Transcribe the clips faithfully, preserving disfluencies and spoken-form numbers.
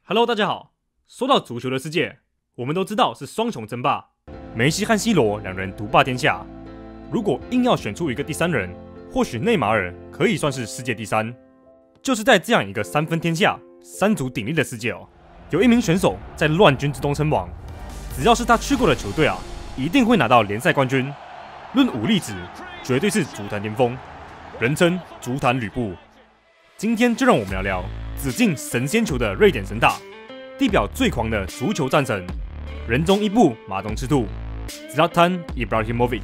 Hello， 大家好。说到足球的世界，我们都知道是双雄争霸，梅西和 C 罗两人独霸天下。如果硬要选出一个第三人，或许内马尔可以算是世界第三。就是在这样一个三分天下、三足鼎立的世界哦，有一名选手在乱军之中称王，只要是他去过的球队啊，一定会拿到联赛冠军。论武力值，绝对是足坛巅峰，人称足坛吕布。今天就让我们聊聊紫禁神仙球的瑞典神塔，地表最狂的足球战神，人中伊布马东赤兔 Zlatan Ibrahimovic。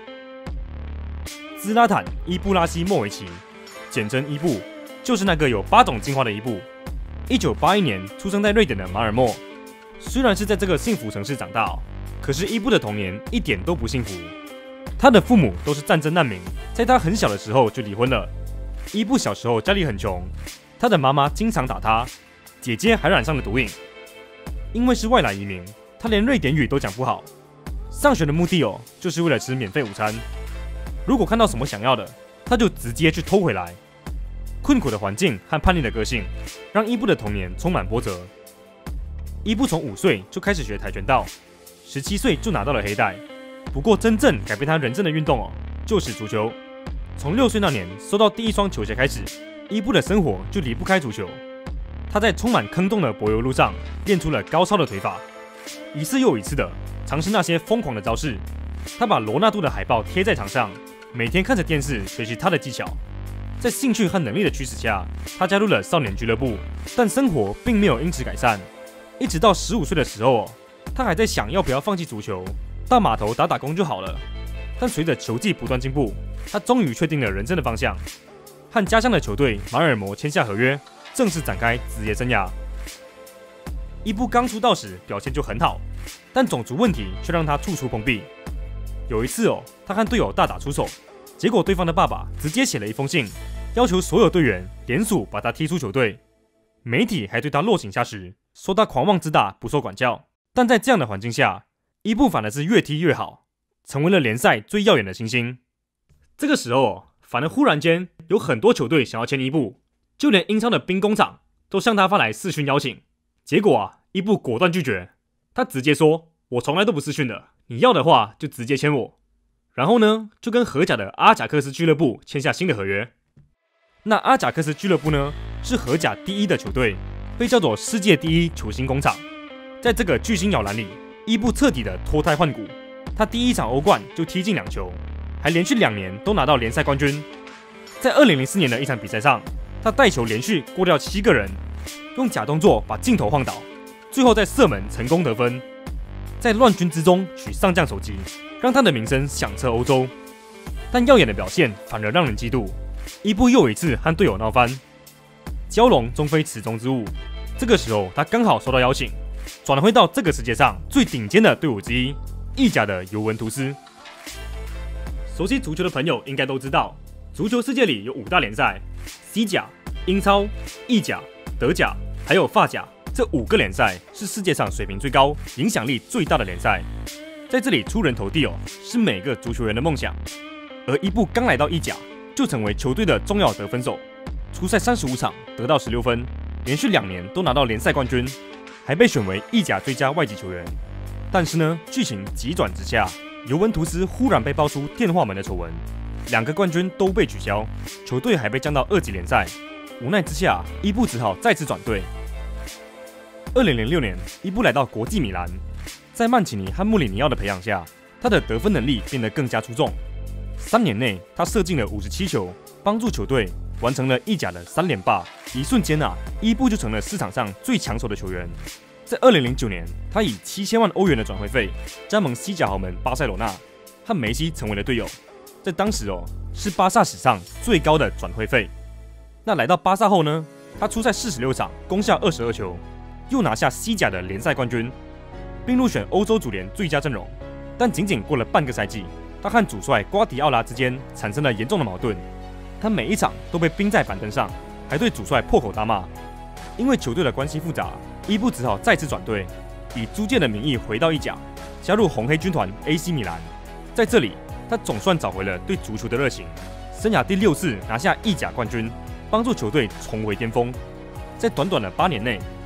兹拉坦·伊布拉希莫维奇，简称伊布，就是那个有八种进化的伊布。一九八一年出生在瑞典的马尔默，虽然是在这个幸福城市长大哦，可是伊布的童年一点都不幸福。他的父母都是战争难民，在他很小的时候就离婚了。伊布小时候家里很穷，他的妈妈经常打他，姐姐还染上了毒瘾。因为是外来移民，他连瑞典语都讲不好。上学的目的哦，就是为了吃免费午餐。如果看到什么想要的，他就直接去偷回来。困苦的环境和叛逆的个性，让伊布的童年充满波折。伊布从五岁就开始学跆拳道，十七岁就拿到了黑带。不过真正改变他人生的运动哦，就是足球。从六岁那年收到第一双球鞋开始，伊布的生活就离不开足球。他在充满坑洞的柏油路上练出了高超的腿法，一次又一次的尝试那些疯狂的招式。他把罗纳度的海报贴在墙上，每天看着电视学习他的技巧。在兴趣和能力的驱使下，他加入了少年俱乐部，但生活并没有因此改善。一直到十五岁的时候，他还在想要不要放弃足球，到码头打打工就好了。但随着球技不断进步，他终于确定了人生的方向，和家乡的球队马尔默签下合约，正式展开职业生涯。伊布刚出道时表现就很好，但种族问题却让他处处碰壁。有一次哦，他和队友大打出手，结果对方的爸爸直接写了一封信，要求所有队员联署把他踢出球队。媒体还对他落井下石，说他狂妄自大，不受管教。但在这样的环境下，伊布反而是越踢越好，成为了联赛最耀眼的新星。这个时候，反而忽然间有很多球队想要签伊布，就连英超的兵工厂都向他发来视讯邀请。结果啊，伊布果断拒绝，他直接说：“我从来都不视讯的，你要的话就直接签我。”然后呢，就跟荷甲的阿贾克斯俱乐部签下新的合约。那阿贾克斯俱乐部呢，是荷甲第一的球队，被叫做世界第一球星工厂。在这个巨星摇篮里，伊布彻底的脱胎换骨。他第一场欧冠就踢进两球，还连续两年都拿到联赛冠军。在二零零四年的一场比赛上，他带球连续过掉七个人，用假动作把镜头晃倒，最后在射门成功得分。在乱军之中取上将首级，让他的名声响彻欧洲。但耀眼的表现反而让人嫉妒，伊布又一次和队友闹翻。蛟龙终非池中之物，这个时候他刚好收到邀请，转会到这个世界上最顶尖的队伍之一——意甲的尤文图斯。熟悉足球的朋友应该都知道，足球世界里有五大联赛：西甲、英超、意甲、德甲，还有法甲。这五个联赛是世界上水平最高、影响力最大的联赛。在这里出人头地哦，是每个足球员的梦想。而伊布刚来到意甲，就成为球队的重要得分手，出赛三十五场得到十六分，连续两年都拿到联赛冠军，还被选为意甲最佳外籍球员。但是呢，剧情急转直下，尤文图斯忽然被爆出电话门的丑闻，两个冠军都被取消，球队还被降到二级联赛。无奈之下，伊布只好再次转队。二零零六年，伊布来到国际米兰，在曼奇尼和穆里尼奥的培养下，他的得分能力变得更加出众。三年内，他射进了五十七球，帮助球队完成了意甲的三连霸。一瞬间啊，伊布就成了市场上最抢手的球员。在二零零九年，他以七千万欧元的转会费加盟西甲豪门巴塞罗那，和梅西成为了队友。在当时哦，是巴萨史上最高的转会费。那来到巴萨后呢，他出赛四十六场，攻下二十二球。又拿下西甲的联赛冠军，并入选欧洲足联最佳阵容。但仅仅过了半个赛季，他和主帅瓜迪奥拉之间产生了严重的矛盾。他每一场都被冰在板凳上，还对主帅破口大骂。因为球队的关系复杂，伊布只好再次转队，以租借的名义回到意甲，加入红黑军团 A C 米兰。在这里，他总算找回了对足球的热情，生涯第六次拿下意甲冠军，帮助球队重回巅峰。在短短的八年内，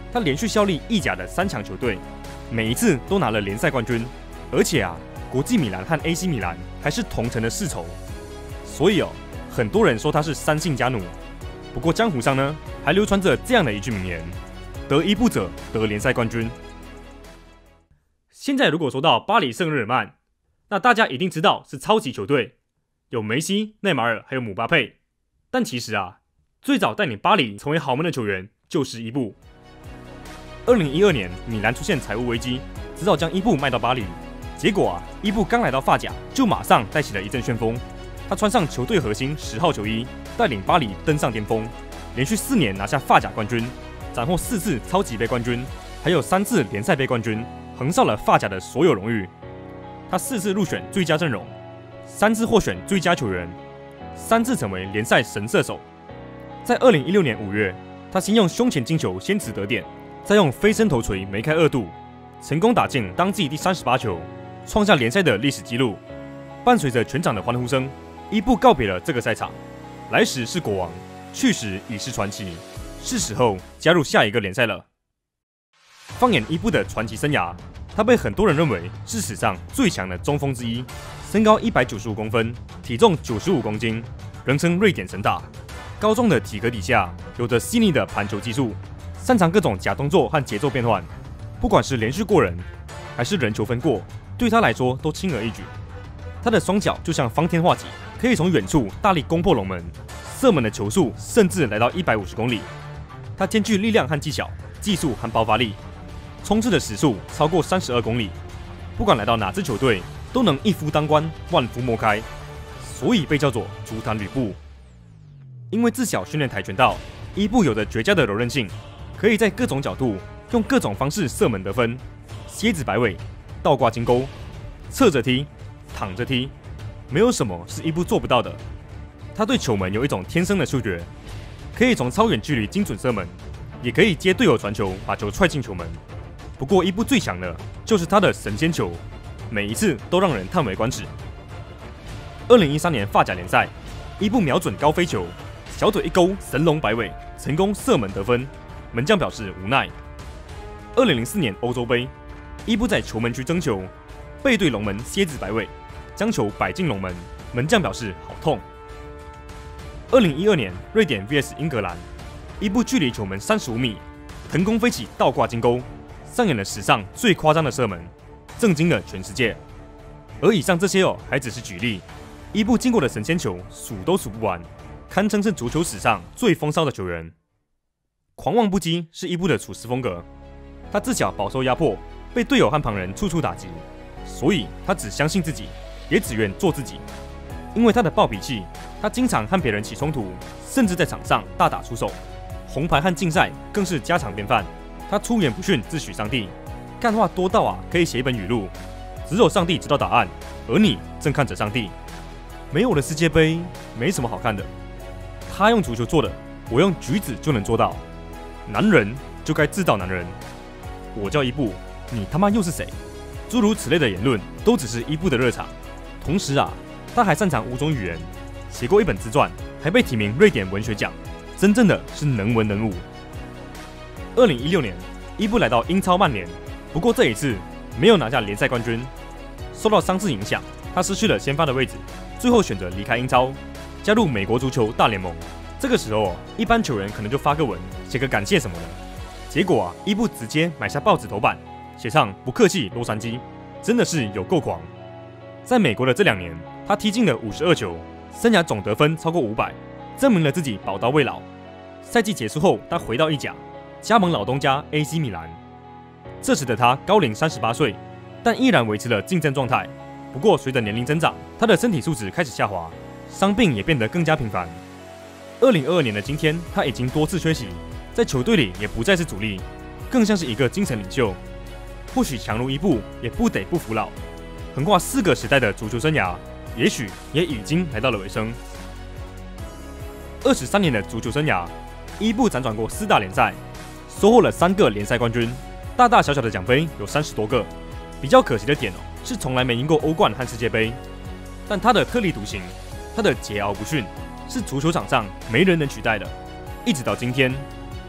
他连续效力意甲的三强球队，每一次都拿了联赛冠军，而且啊，国际米兰和 A C 米兰还是同城的世仇，所以哦，很多人说他是三姓家奴。不过江湖上呢，还流传着这样的一句名言：得伊布者得联赛冠军。现在如果说到巴黎圣日耳曼，那大家一定知道是超级球队，有梅西、内马尔还有姆巴佩。但其实啊，最早带领巴黎成为豪门的球员就是伊布。二零一二年，米兰出现财务危机，只好将伊布卖到巴黎。结果啊，伊布刚来到法甲，就马上带起了一阵旋风。他穿上球队核心十号球衣，带领巴黎登上巅峰，连续四年拿下法甲冠军，斩获四次超级杯冠军，还有三次联赛杯冠军，横扫了法甲的所有荣誉。他四次入选最佳阵容，三次获选最佳球员，三次成为联赛神射手。在二零一六年五月，他先用胸前金球先持得点，再用飞身头锤梅开二度，成功打进当季第三十八球，创下联赛的历史纪录。伴随着全场的欢呼声，伊布告别了这个赛场。来时是国王，去时已是传奇，是时候加入下一个联赛了。放眼伊布的传奇生涯，他被很多人认为是史上最强的中锋之一，身高一百九十五公分，体重九十五公斤，人称瑞典神打。高壮的体格底下，有着细腻的盘球技术，擅长各种假动作和节奏变换。不管是连续过人，还是人球分过，对他来说都轻而易举。他的双脚就像方天画戟，可以从远处大力攻破龙门，射门的球速甚至来到一百五十公里。他兼具力量和技巧，技术和爆发力，冲刺的时速超过三十二公里。不管来到哪支球队，都能一夫当关，万夫莫开，所以被叫做足坛吕布。因为自小训练跆拳道，伊布有着绝佳的柔韧性，可以在各种角度用各种方式射门得分，蝎子摆尾、倒挂金钩、侧着踢、躺着踢，没有什么是伊布做不到的。他对球门有一种天生的嗅觉，可以从超远距离精准射门，也可以接队友传球把球踹进球门。不过伊布最强的就是他的神仙球，每一次都让人叹为观止。二零一三年法甲联赛，伊布瞄准高飞球，小腿一勾，神龙摆尾，成功射门得分，门将表示无奈。二零零四年欧洲杯，伊布在球门区争球，背对龙门蝎子摆尾，将球摆进龙门，门将表示好痛。二零一二年瑞典 V S 英格兰，伊布距离球门三十五米，腾空飞起倒挂金钩，上演了史上最夸张的射门，震惊了全世界。而以上这些哦，还只是举例，伊布进过的神仙球数都数不完，堪称是足球史上最风骚的球员。狂妄不羁是伊布的处事风格，他自小饱受压迫，被队友和旁人处处打击，所以他只相信自己，也只愿做自己。因为他的暴脾气，他经常和别人起冲突，甚至在场上大打出手，红牌和禁赛更是家常便饭。他出言不逊，自诩上帝，干话多到啊可以写一本语录。只有上帝知道答案，而你正看着上帝。没有我的世界杯，没什么好看的。他用足球做的，我用举止就能做到。男人就该自造男人。我叫伊布，你他妈又是谁？诸如此类的言论，都只是伊布的热场。同时啊，他还擅长五种语言，写过一本自传，还被提名瑞典文学奖，真正的是能文能武。二零一六年，伊布来到英超曼联，不过这一次没有拿下联赛冠军。受到伤势影响，他失去了先发的位置，最后选择离开英超，加入美国足球大联盟。这个时候，一般球员可能就发个文，写个感谢什么的。结果啊，伊布直接买下报纸头版，写上不客气洛杉矶，真的是有够狂。在美国的这两年，他踢进了五十二球，生涯总得分超过五百，证明了自己宝刀未老。赛季结束后，他回到意甲，加盟老东家 A C 米兰。这时的他高龄三十八岁，但依然维持了竞争状态。不过随着年龄增长，他的身体素质开始下滑，伤病也变得更加频繁。二零二二年的今天，他已经多次缺席，在球队里也不再是主力，更像是一个精神领袖。或许强如伊布，也不得不服老。横跨四个时代的足球生涯，也许也已经来到了尾声。二十三年的足球生涯，伊布辗转过四大联赛，收获了三个联赛冠军，大大小小的奖杯有三十多个。比较可惜的点哦，是从来没赢过欧冠和世界杯。但他的特立独行，他的桀骜不驯，是足球场上没人能取代的。一直到今天，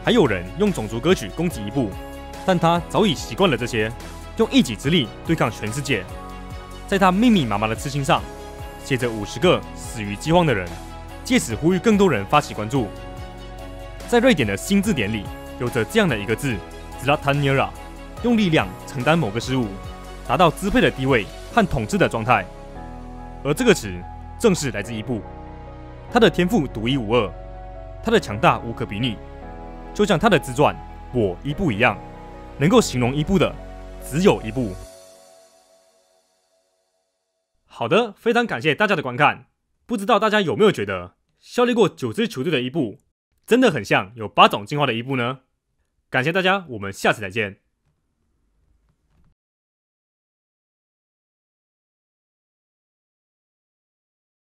还有人用种族歌曲攻击伊布，但他早已习惯了这些，用一己之力对抗全世界。在他密密麻麻的刺青上，写着五十个死于饥荒的人，借此呼吁更多人发起关注。在瑞典的新字典里，有着这样的一个字 Zlatanjara， 用力量承担某个事物，达到支配的地位和统治的状态。而这个词正是来自伊布，他的天赋独一无二，他的强大无可比拟，就像他的自传《我伊布》一样，能够形容伊布的只有一部。好的，非常感谢大家的观看。不知道大家有没有觉得效力过九支球队的伊布真的很像有八种进化的伊布呢？感谢大家，我们下次再见。